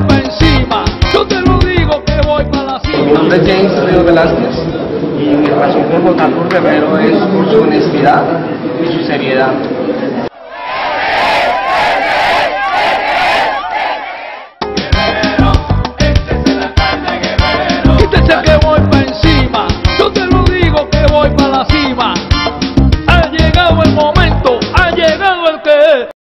pa' encima. Yo te lo digo que voy para la cima. Mi nombre es James Río Velázquez y mi razón por votar por Guerrero es por su honestidad y su seriedad.